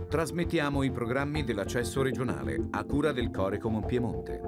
Trasmettiamo i programmi dell'accesso regionale a cura del Corecom Piemonte.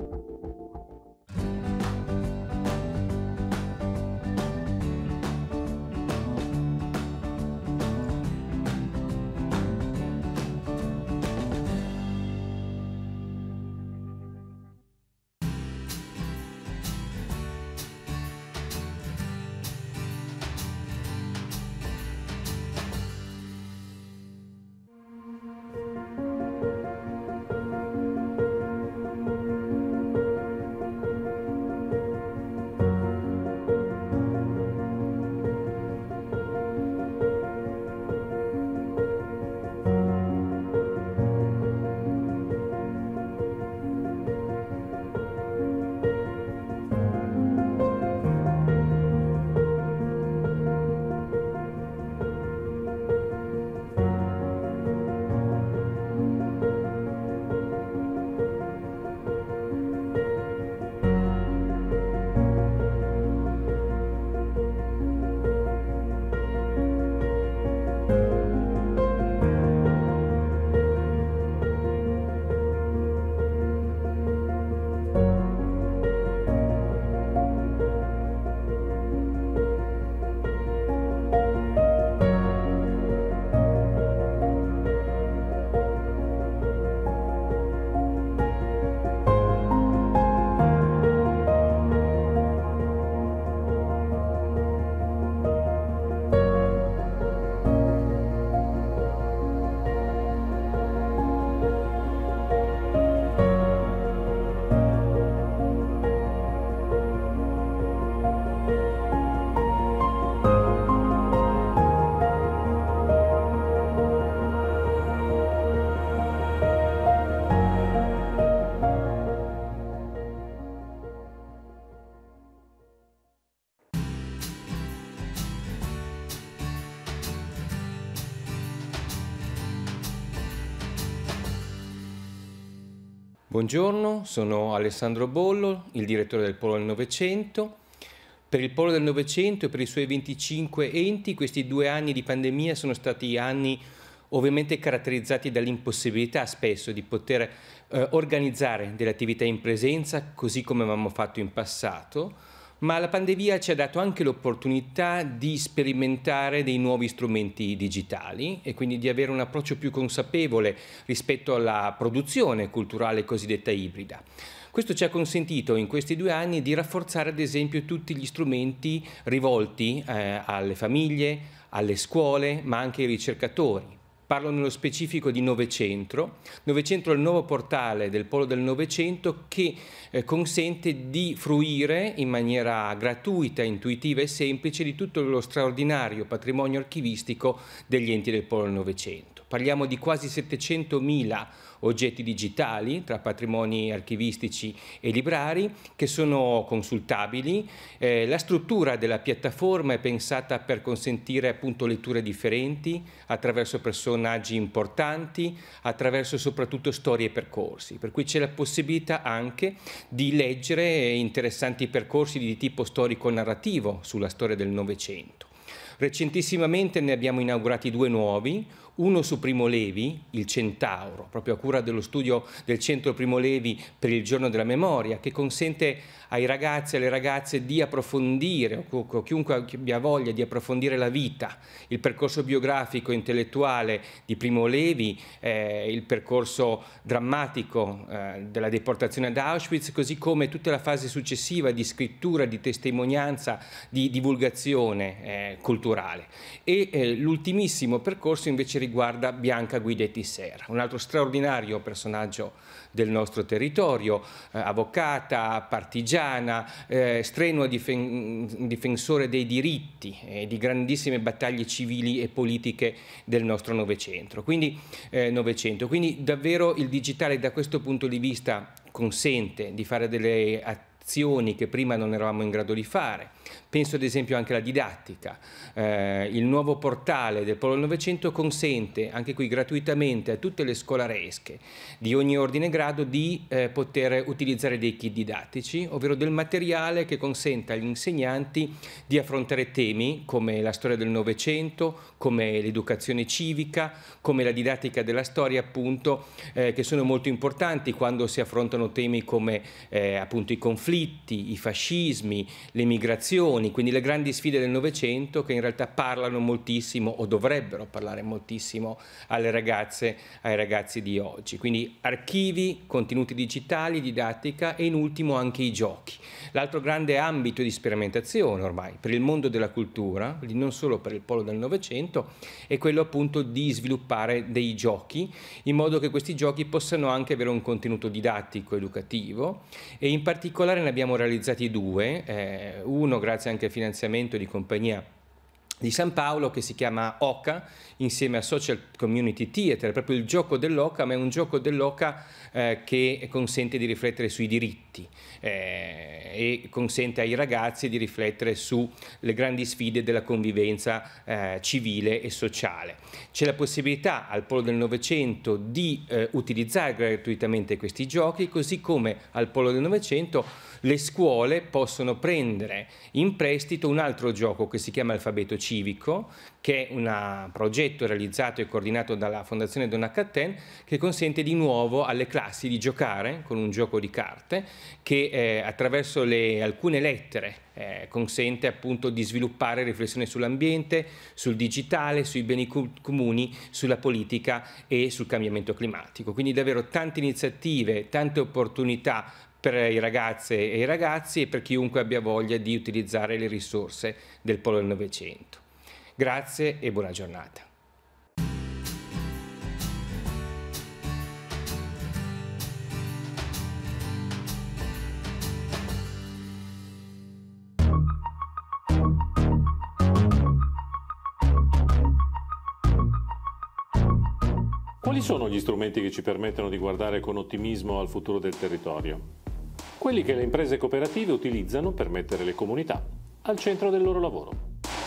Buongiorno, sono Alessandro Bollo, il direttore del Polo del Novecento. Per il Polo del Novecento e per i suoi 25 enti, questi 2 anni di pandemia sono stati anni ovviamente caratterizzati dall'impossibilità spesso di poter organizzare delle attività in presenza, così come avevamo fatto in passato, ma la pandemia ci ha dato anche l'opportunità di sperimentare dei nuovi strumenti digitali e quindi di avere un approccio più consapevole rispetto alla produzione culturale cosiddetta ibrida. Questo ci ha consentito in questi 2 anni di rafforzare ad esempio tutti gli strumenti rivolti alle famiglie, alle scuole, ma anche ai ricercatori. Parlo nello specifico di Novecentro. Novecentro è il nuovo portale del Polo del Novecento che consente di fruire in maniera gratuita, intuitiva e semplice di tutto lo straordinario patrimonio archivistico degli enti del Polo del Novecento. Parliamo di quasi 700.000 oggetti digitali tra patrimoni archivistici e librari che sono consultabili. La struttura della piattaforma è pensata per consentire appunto letture differenti attraverso personaggi importanti, attraverso soprattutto storie e percorsi, per cui c'è la possibilità anche di leggere interessanti percorsi di tipo storico-narrativo sulla storia del Novecento. Recentissimamente ne abbiamo inaugurati 2 nuovi, uno su Primo Levi, il Centauro, proprio a cura dello studio del Centro Primo Levi per il Giorno della Memoria, che consente ai ragazzi e alle ragazze di approfondire, o chiunque abbia voglia di approfondire la vita, il percorso biografico e intellettuale di Primo Levi, il percorso drammatico della deportazione ad Auschwitz, così come tutta la fase successiva di scrittura, di testimonianza, di divulgazione culturale. E l'ultimissimo percorso invece riguarda Bianca Guidetti Serra, un altro straordinario personaggio del nostro territorio, avvocata, partigiana, strenua difensore dei diritti e di grandissime battaglie civili e politiche del nostro Novecento. Quindi davvero il digitale da questo punto di vista consente di fare delle azioni che prima non eravamo in grado di fare. Penso ad esempio anche alla didattica. Il nuovo portale del Polo del Novecento consente, anche qui gratuitamente, a tutte le scolaresche di ogni ordine e grado di poter utilizzare dei kit didattici, ovvero del materiale che consenta agli insegnanti di affrontare temi come la storia del Novecento, come l'educazione civica, come la didattica della storia, appunto, che sono molto importanti quando si affrontano temi come appunto i conflitti, i fascismi, le migrazioni, quindi le grandi sfide del Novecento che in realtà parlano moltissimo o dovrebbero parlare moltissimo alle ragazze, ai ragazzi di oggi. Quindi archivi, contenuti digitali, didattica e in ultimo anche i giochi. L'altro grande ambito di sperimentazione ormai per il mondo della cultura, quindi non solo per il Polo del Novecento, è quello appunto di sviluppare dei giochi in modo che questi giochi possano anche avere un contenuto didattico, educativo, e in particolare ne abbiamo realizzati due, uno grazie anche al finanziamento di compagnia di San Paolo che si chiama Oca, insieme a Social Community Theater, proprio il gioco dell'Oca, ma è un gioco dell'Oca che consente di riflettere sui diritti e consente ai ragazzi di riflettere sulle grandi sfide della convivenza civile e sociale. C'è la possibilità al Polo del Novecento di utilizzare gratuitamente questi giochi, così come al Polo del Novecento le scuole possono prendere in prestito un altro gioco che si chiama Alfabeto Civico, che è un progetto realizzato e coordinato dalla Fondazione Donna Katen, che consente di nuovo alle classi di giocare con un gioco di carte che attraverso alcune lettere consente appunto di sviluppare riflessioni sull'ambiente, sul digitale, sui beni comuni, sulla politica e sul cambiamento climatico. Quindi davvero tante iniziative, tante opportunità per i ragazze e i ragazzi e per chiunque abbia voglia di utilizzare le risorse del Polo del Novecento. Grazie e buona giornata. Quali sono gli strumenti che ci permettono di guardare con ottimismo al futuro del territorio? Quelli che le imprese cooperative utilizzano per mettere le comunità al centro del loro lavoro.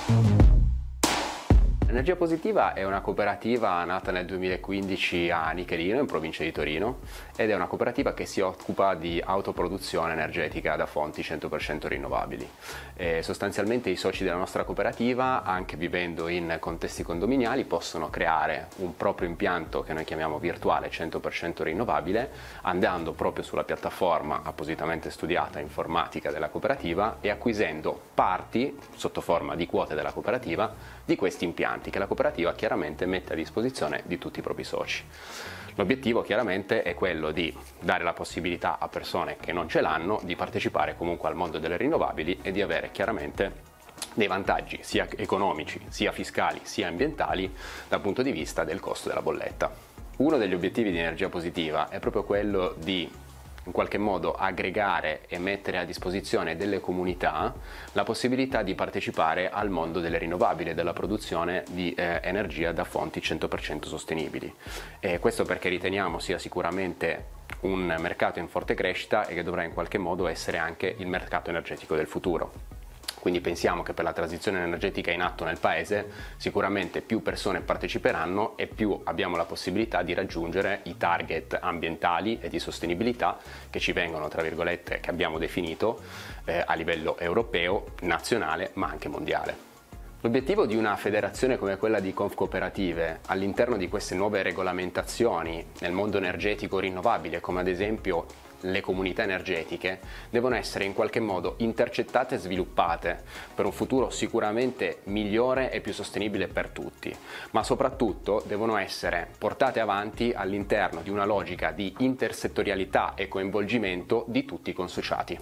Energia Positiva è una cooperativa nata nel 2015 a Nichelino, in provincia di Torino, ed è una cooperativa che si occupa di autoproduzione energetica da fonti 100% rinnovabili. Sostanzialmente i soci della nostra cooperativa, anche vivendo in contesti condominiali, possono creare un proprio impianto che noi chiamiamo virtuale 100% rinnovabile, andando proprio sulla piattaforma appositamente studiata informatica della cooperativa e acquisendo parti, sotto forma di quote della cooperativa, di questi impianti che la cooperativa chiaramente mette a disposizione di tutti i propri soci. L'obiettivo chiaramente è quello di dare la possibilità a persone che non ce l'hanno di partecipare comunque al mondo delle rinnovabili e di avere chiaramente dei vantaggi sia economici, sia fiscali, sia ambientali dal punto di vista del costo della bolletta. Uno degli obiettivi di Energia Positiva è proprio quello di in qualche modo aggregare e mettere a disposizione delle comunità la possibilità di partecipare al mondo delle rinnovabili e della produzione di energia da fonti 100% sostenibili. Questo perché riteniamo sia sicuramente un mercato in forte crescita e che dovrà in qualche modo essere anche il mercato energetico del futuro. Quindi pensiamo che per la transizione energetica in atto nel Paese sicuramente più persone parteciperanno e più abbiamo la possibilità di raggiungere i target ambientali e di sostenibilità che ci vengono, tra virgolette, che abbiamo definito a livello europeo, nazionale ma anche mondiale. L'obiettivo di una federazione come quella di Confcooperative all'interno di queste nuove regolamentazioni nel mondo energetico rinnovabile, come ad esempio le comunità energetiche, devono essere in qualche modo intercettate e sviluppate per un futuro sicuramente migliore e più sostenibile per tutti, ma soprattutto devono essere portate avanti all'interno di una logica di intersettorialità e coinvolgimento di tutti i consociati.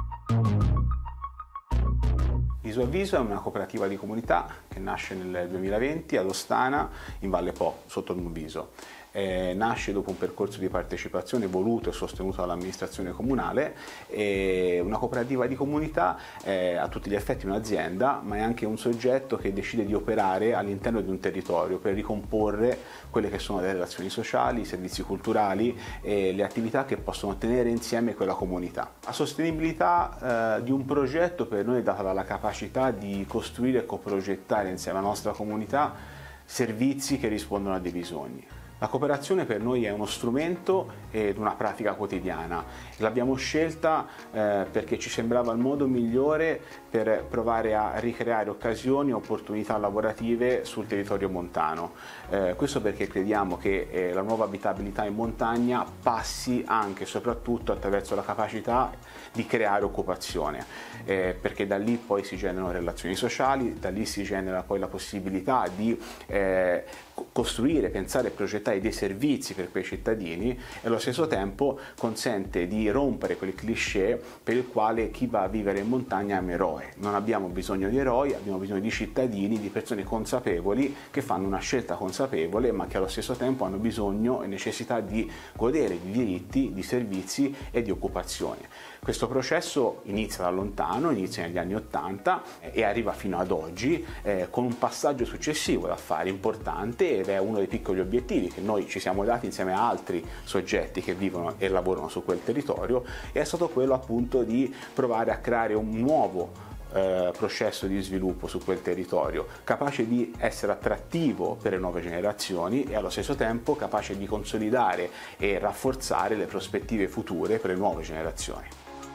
Isoavviso è una cooperativa di comunità che nasce nel 2020 ad Ostana, in Valle Po, sotto Nubiso. nasce dopo un percorso di partecipazione voluto e sostenuto dall'amministrazione comunale. Una cooperativa di comunità è a tutti gli effetti un'azienda, ma è anche un soggetto che decide di operare all'interno di un territorio per ricomporre quelle che sono le relazioni sociali, i servizi culturali e le attività che possono tenere insieme quella comunità. La sostenibilità di un progetto per noi è data dalla capacità di costruire e coprogettare insieme alla nostra comunità servizi che rispondono a dei bisogni. La cooperazione per noi è uno strumento ed una pratica quotidiana. L'abbiamo scelta perché ci sembrava il modo migliore per provare a ricreare occasioni e opportunità lavorative sul territorio montano. Questo perché crediamo che la nuova abitabilità in montagna passi anche e soprattutto attraverso la capacità di creare occupazione, perché da lì poi si generano relazioni sociali, da lì si genera poi la possibilità di costruire, pensare e progettare dei servizi per quei cittadini e allo stesso tempo consente di rompere quel cliché per il quale chi va a vivere in montagna è un eroe. Non abbiamo bisogno di eroi, abbiamo bisogno di cittadini, di persone consapevoli che fanno una scelta consapevole ma che allo stesso tempo hanno bisogno e necessità di godere di diritti, di servizi e di occupazione. Questo processo inizia da lontano, inizia negli anni '80 e arriva fino ad oggi con un passaggio successivo da fare importante ed è uno dei piccoli obiettivi che noi ci siamo dati insieme a altri soggetti che vivono e lavorano su quel territorio, e è stato quello appunto di provare a creare un nuovo processo di sviluppo su quel territorio, capace di essere attrattivo per le nuove generazioni e allo stesso tempo capace di consolidare e rafforzare le prospettive future per le nuove generazioni.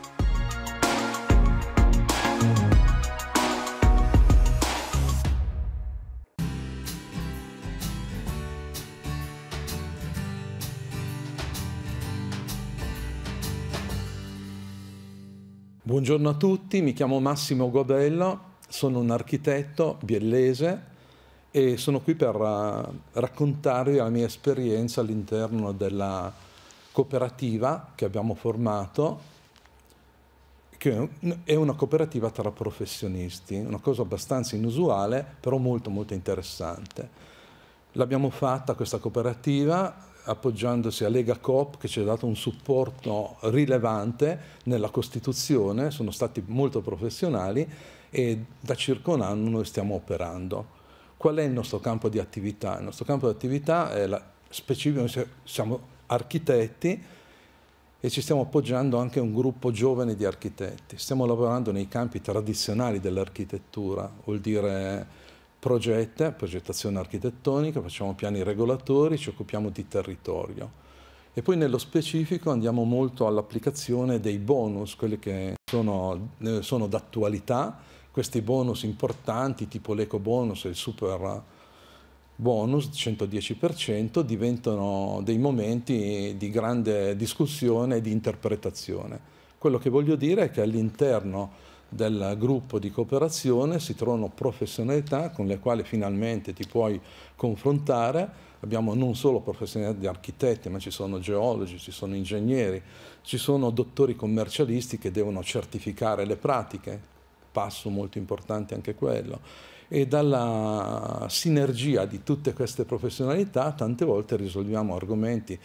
Buongiorno a tutti, mi chiamo Massimo Guabello, sono un architetto biellese e sono qui per raccontarvi la mia esperienza all'interno della cooperativa che abbiamo formato, che è una cooperativa tra professionisti, una cosa abbastanza inusuale, però molto molto interessante. L'abbiamo fatta questa cooperativa appoggiandosi a Lega Coop, che ci ha dato un supporto rilevante nella Costituzione, sono stati molto professionali e da circa un anno noi stiamo operando. Qual è il nostro campo di attività? Il nostro campo di attività è specifico, noi siamo architetti e ci stiamo appoggiando anche a un gruppo giovane di architetti. Stiamo lavorando nei campi tradizionali dell'architettura, vuol dire progettazione architettonica, facciamo piani regolatori, ci occupiamo di territorio. E poi nello specifico andiamo molto all'applicazione dei bonus, quelli che sono d'attualità, questi bonus importanti tipo l'eco bonus e il super bonus 110% diventano dei momenti di grande discussione e di interpretazione. Quello che voglio dire è che all'interno del gruppo di cooperazione si trovano professionalità con le quali finalmente ti puoi confrontare. Abbiamo non solo professionalità di architetti, ma ci sono geologi, ci sono ingegneri, ci sono dottori commercialisti che devono certificare le pratiche, passo molto importante anche quello. E dalla sinergia di tutte queste professionalità tante volte risolviamo argomenti,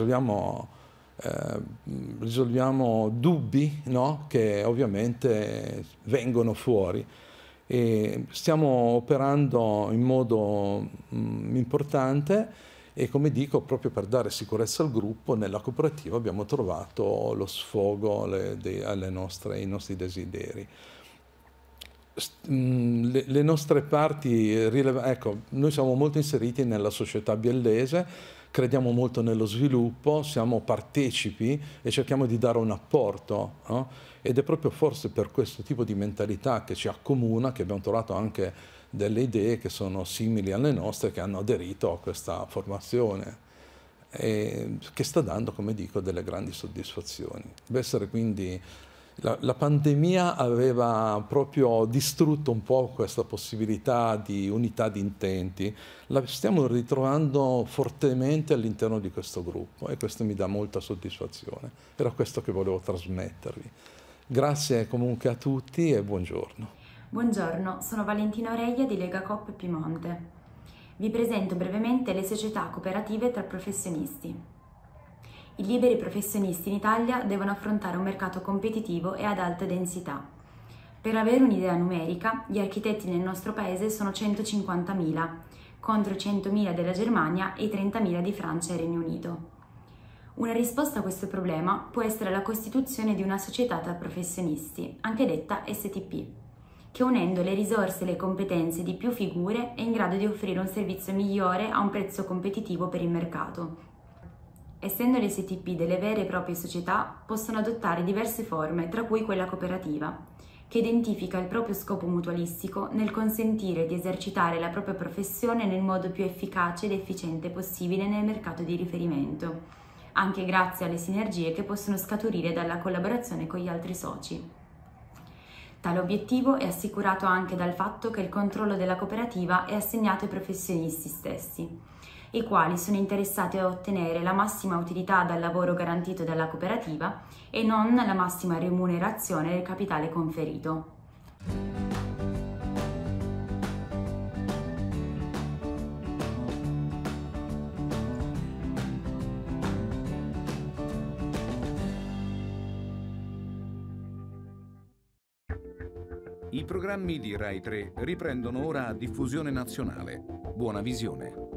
risolviamo dubbi, no? Che ovviamente vengono fuori. E stiamo operando in modo importante e, come dico, proprio per dare sicurezza al gruppo, nella cooperativa abbiamo trovato lo sfogo ai nostri desideri. Le nostre parti, ecco, noi siamo molto inseriti nella società biellese, crediamo molto nello sviluppo, siamo partecipi e cerchiamo di dare un apporto, no? Ed è proprio forse per questo tipo di mentalità che ci accomuna che abbiamo trovato anche delle idee che sono simili alle nostre, che hanno aderito a questa formazione e che sta dando, come dico, delle grandi soddisfazioni. Deve essere quindi la pandemia aveva proprio distrutto un po' questa possibilità di unità di intenti. La stiamo ritrovando fortemente all'interno di questo gruppo e questo mi dà molta soddisfazione. Era questo che volevo trasmettervi. Grazie comunque a tutti e buongiorno. Buongiorno, sono Valentina Oreglia di Lega Coop Piemonte. Vi presento brevemente le società cooperative tra professionisti. I liberi professionisti in Italia devono affrontare un mercato competitivo e ad alta densità. Per avere un'idea numerica, gli architetti nel nostro paese sono 150.000, contro i 100.000 della Germania e i 30.000 di Francia e Regno Unito. Una risposta a questo problema può essere la costituzione di una società tra professionisti, anche detta STP, che unendo le risorse e le competenze di più figure è in grado di offrire un servizio migliore a un prezzo competitivo per il mercato. Essendo le STP delle vere e proprie società, possono adottare diverse forme, tra cui quella cooperativa, che identifica il proprio scopo mutualistico nel consentire di esercitare la propria professione nel modo più efficace ed efficiente possibile nel mercato di riferimento, anche grazie alle sinergie che possono scaturire dalla collaborazione con gli altri soci. Tale obiettivo è assicurato anche dal fatto che il controllo della cooperativa è assegnato ai professionisti stessi, i quali sono interessati a ottenere la massima utilità dal lavoro garantito dalla cooperativa e non la massima remunerazione del capitale conferito. I programmi di Rai 3 riprendono ora a diffusione nazionale. Buona visione.